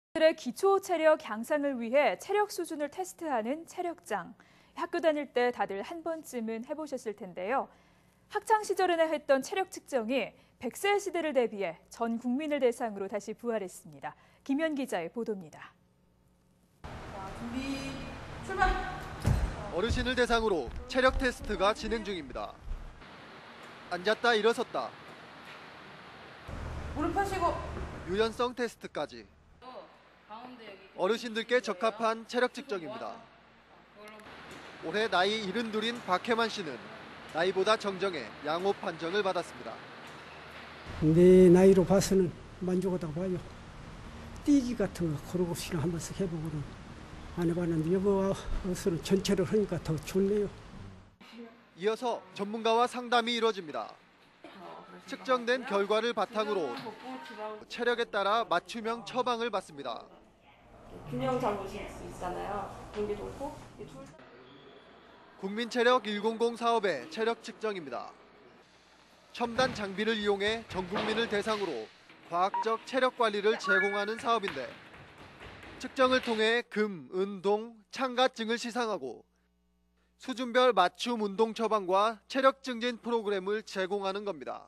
들의 기초 체력 향상을 위해 체력 수준을 테스트하는 체력장. 학교 다닐 때 다들 한 번쯤은 해보셨을 텐데요. 학창 시절에나 했던 체력 측정이 100세 시대를 대비해 전 국민을 대상으로 다시 부활했습니다. 김현 기자의 보도입니다. 준비, 출발! 어르신을 대상으로 체력 테스트가 진행 중입니다. 앉았다 일어섰다. 무릎 펴시고. 유연성 테스트까지. 어르신들께 적합한 체력 측정입니다. 올해 나이 72인 박혜만 씨는 나이보다 정정해 양호 판정을 받았습니다. 내 나이로 봐서는 만족하다고 봐요. 뛰기 같은 거 고루고시나 한 번씩 해보고는 안 해봤는데 여보와서는 전체를 하니까 더 좋네요. 이어서 전문가와 상담이 이루어집니다. 측정된 결과를 바탕으로 체력에 따라 맞춤형 처방을 받습니다. 균형 잡으실 수 있잖아요. 공기 좋고. 국민체력 100 사업의 체력 측정입니다. 첨단 장비를 이용해 전 국민을 대상으로 과학적 체력 관리를 제공하는 사업인데 측정을 통해 금, 은, 동, 참가증을 시상하고 수준별 맞춤 운동 처방과 체력 증진 프로그램을 제공하는 겁니다.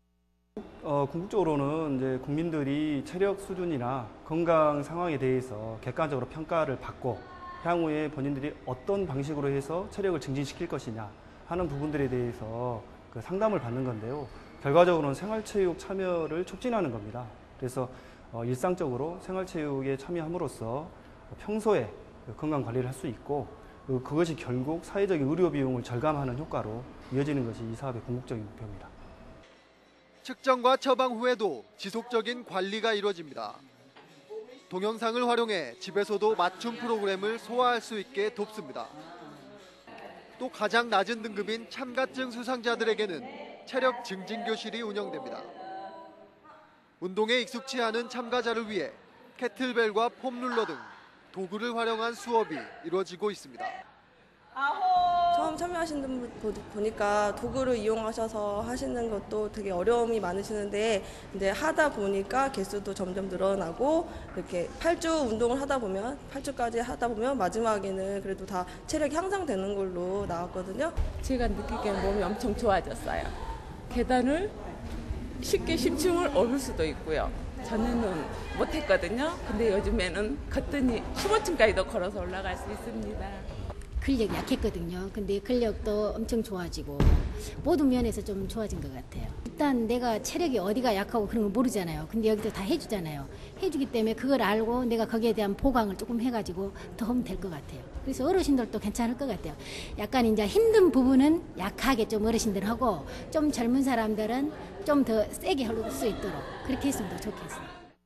궁극적으로는 이제 국민들이 체력 수준이나 건강 상황에 대해서 객관적으로 평가를 받고 향후에 본인들이 어떤 방식으로 해서 체력을 증진시킬 것이냐 하는 부분들에 대해서 그 상담을 받는 건데요. 결과적으로는 생활체육 참여를 촉진하는 겁니다. 그래서 일상적으로 생활체육에 참여함으로써 평소에 건강 관리를 할 수 있고 그것이 결국 사회적인 의료 비용을 절감하는 효과로 이어지는 것이 이 사업의 궁극적인 목표입니다. 측정과 처방 후에도 지속적인 관리가 이루어집니다. 동영상을 활용해 집에서도 맞춤 프로그램을 소화할 수 있게 돕습니다. 또 가장 낮은 등급인 참가증 수상자들에게는 체력 증진 교실이 운영됩니다. 운동에 익숙치 않은 참가자를 위해 캐틀벨과 폼룰러 등 도구를 활용한 수업이 이루어지고 있습니다. 처음 참여하시는 분 보니까 도구를 이용하셔서 하시는 것도 되게 어려움이 많으시는데 이제 하다 보니까 개수도 점점 늘어나고 이렇게 8주 운동을 하다 보면 8주까지 하다 보면 마지막에는 그래도 다 체력이 향상되는 걸로 나왔거든요. 제가 느끼기에는 몸이 엄청 좋아졌어요. 계단을 쉽게 10층을 오를 수도 있고요. 전에는 못했거든요. 근데 요즘에는 걷더니 15층까지도 걸어서 올라갈 수 있습니다. 근력이 약했거든요. 근데 근력도 엄청 좋아지고 모든 면에서 좀 좋아진 것 같아요. 일단 내가 체력이 어디가 약하고 그런 걸 모르잖아요. 근데 여기도 다 해주잖아요. 해주기 때문에 그걸 알고 내가 거기에 대한 보강을 조금 해가지고 더 하면 될 것 같아요. 그래서 어르신들도 괜찮을 것 같아요. 약간 이제 힘든 부분은 약하게 좀 어르신들 하고 좀 젊은 사람들은 좀 더 세게 할 수 있도록 그렇게 했으면 더 좋겠어요.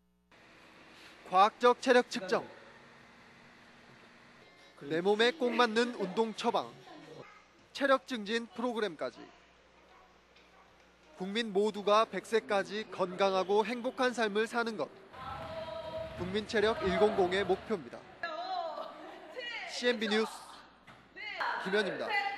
과학적 체력 측정. 내 몸에 꼭 맞는 운동 처방, 체력 증진 프로그램까지. 국민 모두가 100세까지 건강하고 행복한 삶을 사는 것. 국민체력 100의 목표입니다. CNB 뉴스 김현입니다.